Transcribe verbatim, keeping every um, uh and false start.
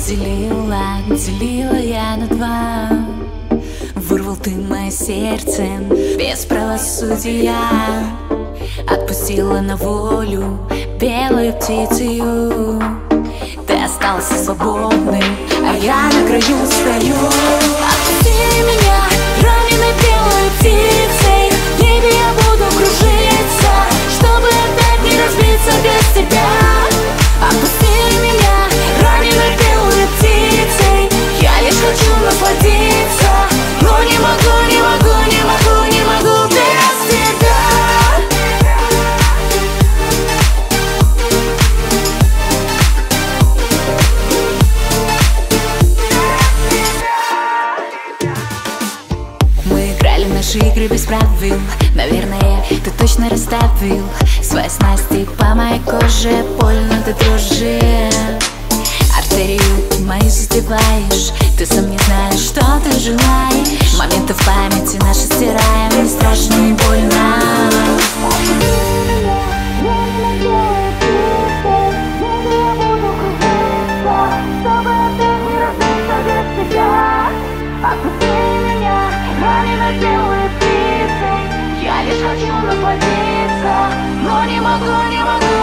Разделила, делила я на два. Вырвал ты мое сердце без правосудия. Отпустила на волю белую птицею. Ты остался свободным, а я на краю стою. Отпусти меня, раненой белой птицей. В небе я буду кружиться, чтобы опять не разбиться без тебя. Отпусти меня, раненой белой птицей. Я лишь хочу насладиться, но не могу, не могу, не могу, не могу без тебя. Мы играли в наши игры без правил. Наверное, ты точно расставил свои снасти по моей коже. Больно ты дрожишь, артерию мою задеваешь. Ты сам не знаешь, что ты желаешь. Моменты в памяти наши стираем, не страшно, не больно. Я лишь хочу насладиться, но не могу, не могу.